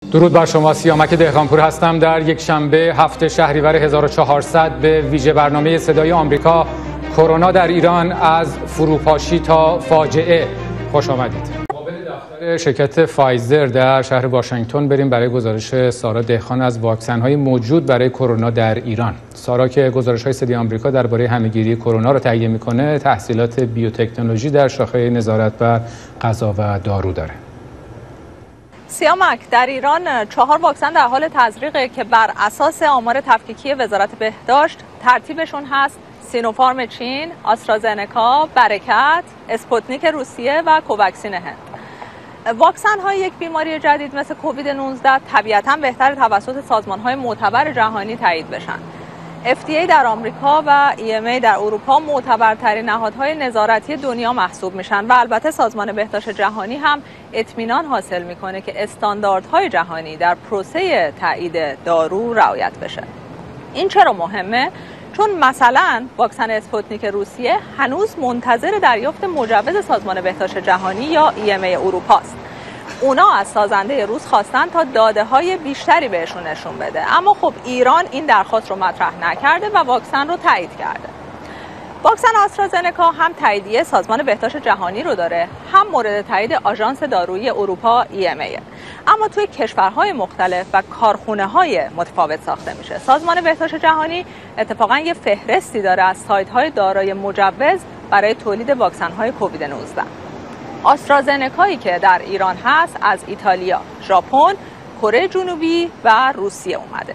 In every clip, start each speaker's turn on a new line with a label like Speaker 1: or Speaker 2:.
Speaker 1: درود بر شما. سیامک دهقانپور هستم. در یک شنبه 7 شهریور 1400 به ویژه برنامه صدای آمریکا کرونا در ایران از فروپاشی تا فاجعه خوش آمدید. مقابل دفتر شرکت فایزر در شهر واشنگتن بریم برای گزارش سارا دهقان از واکسن‌های موجود برای کرونا در ایران. سارا که گزارش‌های صدای آمریکا درباره همه‌گیری کرونا را تهیه می‌کنه، تحصیلات بیوتکنولوژی در شاخه نظارت بر غذا و دارو داره.
Speaker 2: سیامک، در ایران 4 واکسن در حال تزریقه که بر اساس آمار تفکیکی وزارت بهداشت ترتیبشون هست: سینوفارم چین، آسترازنکا، برکت، اسپوتنیک روسیه و کوواکسین هند. واکسن های یک بیماری جدید مثل کووید 19 طبیعتاً بهتر توسط سازمان های معتبر جهانی تایید بشن. FDA در آمریکا و EMA در اروپا معتبرترین نهادهای نظارتی دنیا محسوب میشن و البته سازمان بهداشت جهانی هم اطمینان حاصل میکنه که استانداردهای جهانی در پروسه تایید دارو رعایت بشه. این چرا مهمه؟ چون مثلا واکسن اسپوتنیک روسیه هنوز منتظر دریافت مجوز سازمان بهداشت جهانی یا EMA اروپا است. اونا از سازنده روس خواستن تا داده‌های بیشتری بهشون نشون بده، اما خب ایران این درخواست رو مطرح نکرده و واکسن رو تایید کرده. واکسن آسترازنکا هم تاییدیه سازمان بهداشت جهانی رو داره، هم مورد تایید آژانس دارویی اروپا EMA، اما توی کشورهای مختلف و کارخونه‌های متفاوت ساخته میشه. سازمان بهداشت جهانی اتفاقاً یه فهرستی داره از سایت‌های دارای مجوز برای تولید واکسن‌های کووید 19. آسترازنکایی که در ایران هست از ایتالیا، ژاپن، کره جنوبی و روسیه اومده.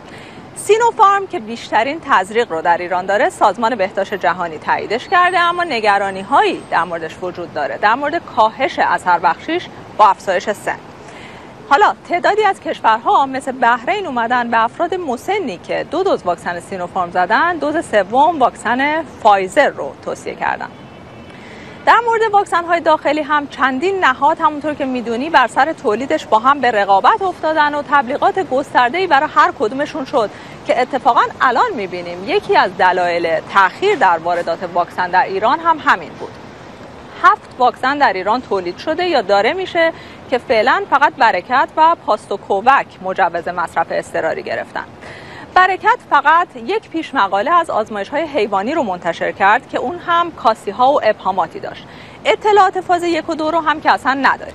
Speaker 2: سینوفارم که بیشترین تزریق رو در ایران داره، سازمان بهداشت جهانی تاییدش کرده، اما نگرانی‌هایی در موردش وجود داره، در مورد کاهش اثر بخشیش با افزایش سن. حالا تعدادی از کشورها مثل بحرین اومدن به افراد مسنی که 2 دوز واکسن سینوفارم زدن، دوز سوم واکسن فایزر رو توصیه کردن. در مورد واکسن‌های داخلی هم چندین نهاد همونطور که میدونی بر سر تولیدش با هم به رقابت افتادن و تبلیغات گسترده‌ای برای هر کدومشون شد که اتفاقاً الان میبینیم یکی از دلایل تأخیر در واردات واکسن در ایران هم همین بود. 7 واکسن در ایران تولید شده یا داره میشه که فعلا فقط برکت و پاستوکووک مجوز مصرف اضطراری گرفتن. برکت فقط یک پیش مقاله از آزمایش‌های حیوانی رو منتشر کرد که اون هم کاسی‌ها و ابهاماتی داشت. اطلاعات فاز 1 و 2 رو هم که اصلا نداریم.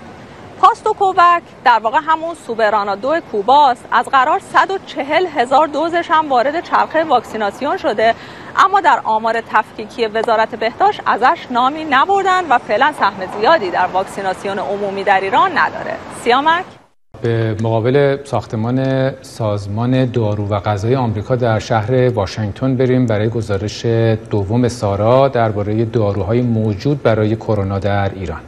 Speaker 2: پاستوکووک در واقع همون سوبرانا 2 کوباست. از قرار 140,000 دوزش هم وارد چرخه واکسیناسیون شده، اما در آمار تفکیکی وزارت بهداشت ازش نامی نبردن و فعلا سهم زیادی در واکسیناسیون عمومی در ایران نداره. سیامک
Speaker 1: به مقابل ساختمان سازمان دارو و غذای آمریکا در شهر واشنگتن بریم برای گزارش دوم سارا درباره داروهای موجود برای کرونا در ایران.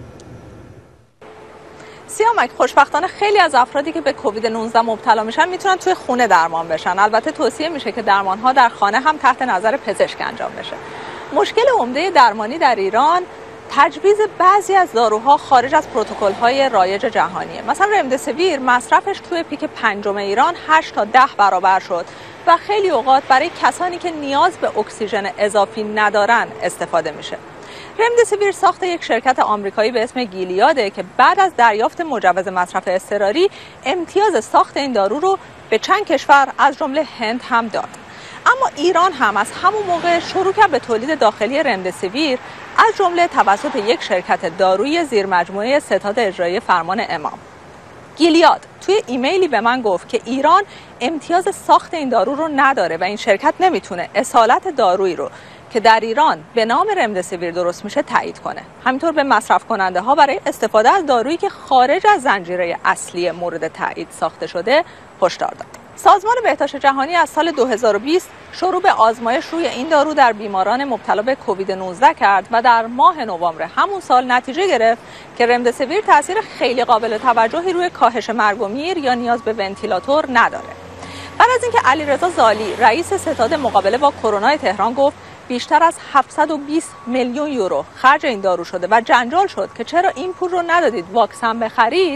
Speaker 2: سیامک، خوشبختانه خیلی از افرادی که به کووید 19 مبتلا میشن میتونن توی خونه درمان بشن. البته توصیه میشه که درمانها در خانه هم تحت نظر پزشک انجام بشه. مشکل عمده درمانی در ایران تجویز بعضی از داروها خارج از پروتکل‌های رایج جهانیه. مثلا رمدسیویر مصرفش توی پیک 5 ایران 8 تا 10 برابر شد و خیلی اوقات برای کسانی که نیاز به اکسیژن اضافی ندارن استفاده میشه. رمدسیویر ساخت یک شرکت آمریکایی به اسم گیلیاده که بعد از دریافت مجوز مصرف اضطراری امتیاز ساخت این دارو رو به چند کشور از جمله هند هم داد. اما ایران هم از همون موقع شروع کرد به تولید داخلی رمدسیویر، از جمله توسط یک شرکت دارویی زیرمجموعه ستاد اجرایی فرمان امام. گیلیاد توی ایمیلی به من گفت که ایران امتیاز ساخت این دارو رو نداره و این شرکت نمیتونه اصالت دارویی رو که در ایران به نام رمدسیویر درست میشه تایید کنه. همینطور به مصرف کننده ها برای استفاده از دارویی که خارج از زنجیره اصلی مورد تایید ساخته شده هشدار داد. سازمان بهداشت جهانی از سال 2020 شروع به آزمایش روی این دارو در بیماران مبتلا به کووید 19 کرد و در ماه نوامبر همون سال نتیجه گرفت که رمدسیویر تاثیر خیلی قابل توجهی روی کاهش مرگ و میر یا نیاز به ونتیلاتور نداره. بعد از اینکه علیرضا زالی رئیس ستاد مقابله با کرونا تهران گفت بیشتر از 720 میلیون یورو خرج این دارو شده و جنجال شد که چرا این پول رو ندادید واکسن بخرید،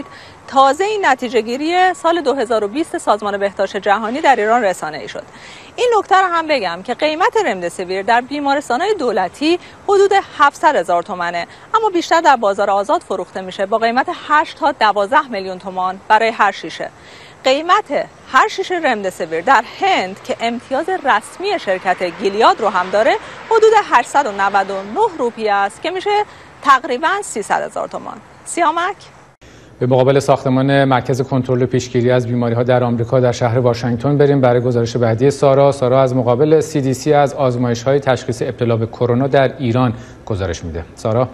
Speaker 2: تازه این نتیجه گیری سال 2020 سازمان بهداشت جهانی در ایران رسانه‌ای شد. این نکته رو هم بگم که قیمت رمدسیویر در بیمارستان‌های دولتی حدود 700,000 تومانه، اما بیشتر در بازار آزاد فروخته میشه با قیمت 8 تا 12 میلیون تومان برای هر شیشه. قیمت هر شیشه رمدسیویر در هند که امتیاز رسمی شرکت گیلیاد رو هم داره حدود 899 روپیه است که میشه تقریباً 300,000 تومان. سیامک
Speaker 1: به مقابل ساختمان مرکز کنترل و پیشگیری از بیماری‌ها در آمریکا در شهر واشنگتن بریم برای گزارش بعدی سارا از مقابل CDC از آزمایش‌های تشخیص ابتلا به کرونا در ایران گزارش میده. سارا.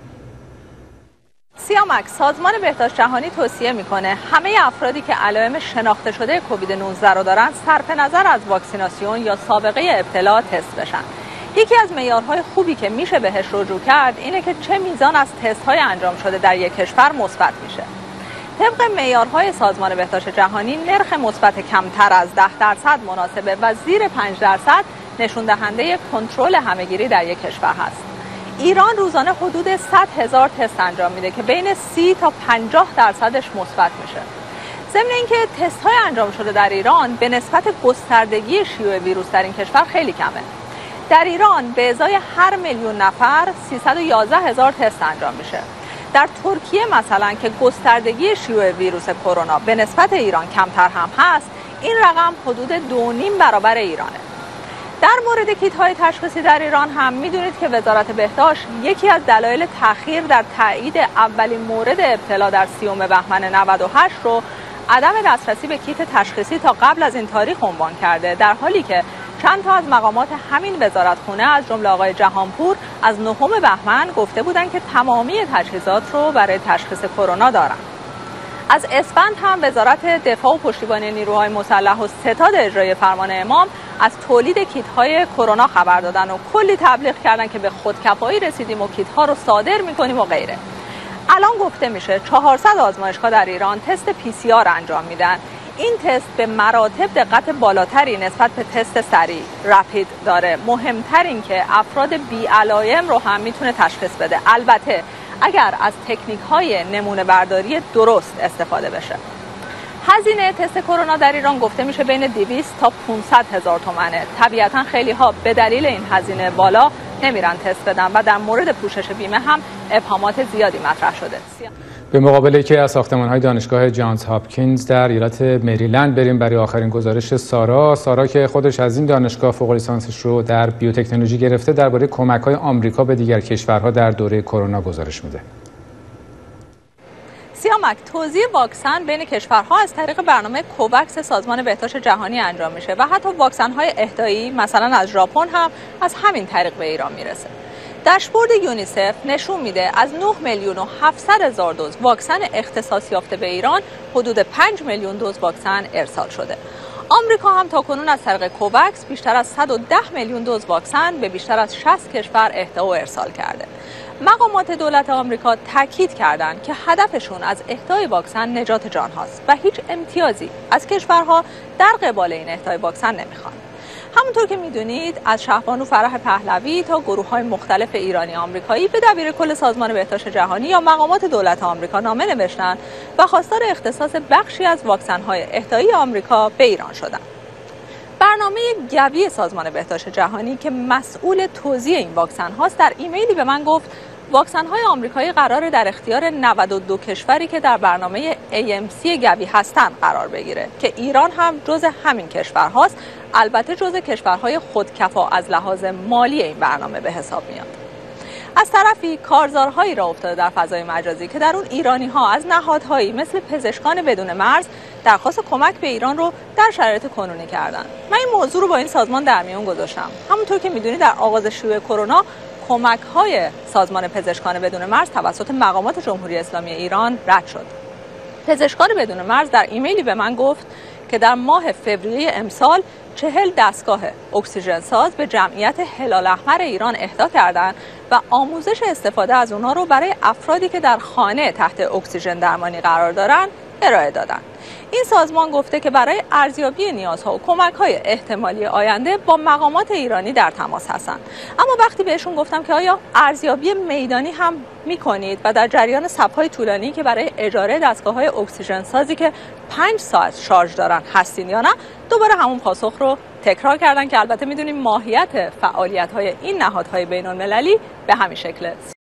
Speaker 2: سیامک، سازمان بهداشت جهانی توصیه میکنه همه افرادی که علائم شناخته شده کووید 19 رو دارن صرف نظر از واکسیناسیون یا سابقه ابتلا تست بشن. یکی از معیارهای خوبی که میشه بهش رجوع کرد اینه که چه میزان از تست‌های انجام شده در یک کشور مثبت میشه. طبق معیارهای سازمان بهداشت جهانی نرخ مثبت کمتر از 10% مناسبه و زیر 5% نشون دهنده کنترل همه‌گیری در یک کشور هست. ایران روزانه حدود 100,000 تست انجام میده که بین 30 تا 50%ش مثبت میشه. ضمن اینکه تست‌های انجام شده در ایران به نسبت گستردگی شیوع ویروس در این کشور خیلی کمه. در ایران به ازای هر میلیون نفر 311,000 تست انجام میشه. در ترکیه مثلا که گستردگی شیوع ویروس کرونا به نسبت ایران کمتر هم هست، این رقم حدود 2.5 برابر ایرانه. در مورد کیت‌های تشخیصی در ایران هم میدونید که وزارت بهداشت یکی از دلایل تأخیر در تایید اولین مورد ابتلا در 30 بهمن 98 رو عدم دسترسی به کیت تشخیصی تا قبل از این تاریخ عنوان کرده، در حالی که چند تا از مقامات همین وزارتخونه از جمله آقای جهانپور از 9 بهمن گفته بودند که تمامی تجهیزات رو برای تشخیص کرونا دارن. از اسفند هم وزارت دفاع و پشتیبانی نیروهای مسلح و ستاد اجرایی فرمان امام از تولید کیت‌های کرونا خبر دادن و کلی تبلیغ کردن که به خودکفایی رسیدیم و کیت‌ها رو صادر می‌کنیم و غیره. الان گفته میشه 400 آزمایشگاه در ایران تست PCR انجام میدن. این تست به مراتب دقت بالاتری نسبت به تست سریع رپید داره. مهمتر این که افراد بی علائم رو هم میتونه تشخیص بده، البته اگر از تکنیک‌های نمونه برداری درست استفاده بشه. هزینه تست کرونا در ایران گفته میشه بین 200 تا 500,000 تومانه. طبیعتا خیلی ها به دلیل این هزینه بالا نمیرن تست بدن و در مورد پوشش بیمه هم ابهامات زیادی مطرح شده.
Speaker 1: به مقابل یکی از ساختمان‌های دانشگاه جانز هاپکینز در ایالت مریلند بریم برای آخرین گزارش سارا که خودش از این دانشگاه فوق لیسانسش رو در بیوتکنولوژی گرفته، درباره کمک‌های آمریکا به دیگر کشورها در دوره کرونا گزارش میده.
Speaker 2: سیامک، توزیع واکسن بین کشورها از طریق برنامه کوواکس سازمان بهداشت جهانی انجام میشه و حتی واکسن‌های اهدایی مثلا از ژاپن هم از همین طریق به ایران میرسه. داشبورد یونیسف نشون میده از 9,700,000 دوز واکسن اختصاص یافته به ایران حدود 5 میلیون دوز واکسن ارسال شده. آمریکا هم تاکنون از طریق کوواکس بیشتر از 110 میلیون دوز واکسن به بیشتر از 60 کشور اهدا و ارسال کرده. مقامات دولت آمریکا تاکید کردند که هدفشون از اهدای واکسن نجات جان هاست و هیچ امتیازی از کشورها در قبال این اهدای واکسن نمیخوان. همونطور که میدونید از شهبانو فرح پهلوی تا گروه‌های مختلف ایرانی آمریکایی به دبیرکل سازمان بهداشت جهانی یا مقامات دولت آمریکا نامه نوشتن و خواستار اختصاص بخشی از واکسن‌های اهدایی آمریکا به ایران شدند. برنامه گوی سازمان بهداشت جهانی که مسئول توزیع این واکسن هاست در ایمیلی به من گفت واکسن‌های آمریکایی قراره در اختیار 92 کشوری که در برنامه AMC گوی هستند قرار بگیره که ایران هم جز همین کشورهاست، البته جز کشورهای خودکفا از لحاظ مالی این برنامه به حساب میاد. از طرفی کارزارهایی را افتاده در فضای مجازی که در اون ایرانی‌ها از نهادهایی مثل پزشکان بدون مرز درخواست کمک به ایران رو در شرایط کنونی کردن. من این موضوع رو با این سازمان در میون گذاشتم. همونطور که میدونید در آغاز شیوع کرونا کمک‌های سازمان پزشکان بدون مرز توسط مقامات جمهوری اسلامی ایران رد شد. پزشکان بدون مرز در ایمیلی به من گفت که در ماه فوریه امسال 40 دستگاه اکسیژن ساز به جمعیت هلال احمر ایران اهدا کردند و آموزش استفاده از اونها رو برای افرادی که در خانه تحت اکسیژن درمانی قرار دارن ارائه دادند. این سازمان گفته که برای ارزیابی نیازها و کمک‌های احتمالی آینده با مقامات ایرانی در تماس هستند. اما وقتی بهشون گفتم که آیا ارزیابی میدانی هم می‌کنید و در جریان صف‌های طولانی که برای اجاره دستگاه‌های اکسیژن سازی که 5 ساعت شارژ دارن هستین یا نه، دوباره همون پاسخ رو تکرار کردن که البته می‌دونیم ماهیت فعالیت‌های این نهادهای بین‌المللی به همین شکله.